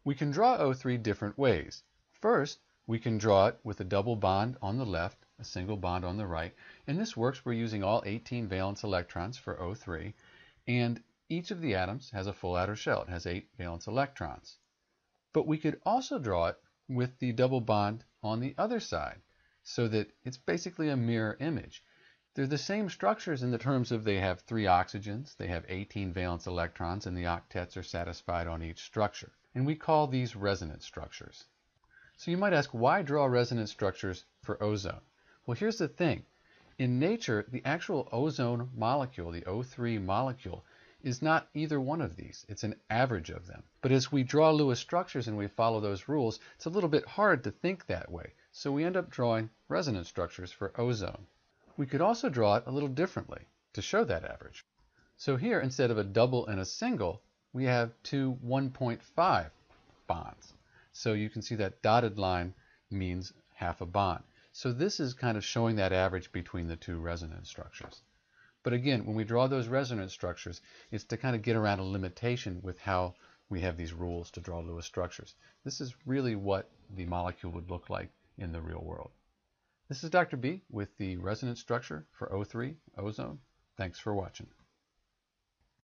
We can draw O3 different ways. First, we can draw it with a double bond on the left, a single bond on the right. And this works. We're using all 18 valence electrons for O3. And each of the atoms has a full outer shell. It has 8 valence electrons. But we could also draw it with the double bond on the other side, so that it's basically a mirror image. They're the same structures in the terms of they have 3 oxygens, they have 18 valence electrons, and the octets are satisfied on each structure. And we call these resonance structures. So you might ask, why draw resonance structures for ozone? Well, here's the thing. In nature, the actual ozone molecule, the O3 molecule, is not either one of these. It's an average of them. But as we draw Lewis structures and we follow those rules, it's a little bit hard to think that way. So we end up drawing resonance structures for ozone. We could also draw it a little differently to show that average. So here, instead of a double and a single, we have 2 1.5 bonds. So you can see that dotted line means half a bond. So this is kind of showing that average between the 2 resonance structures. But again, when we draw those resonance structures, it's to kind of get around a limitation with how we have these rules to draw Lewis structures. This is really what the molecule would look like in the real world. This is Dr. B with the resonance structure for O3, ozone. Thanks for watching.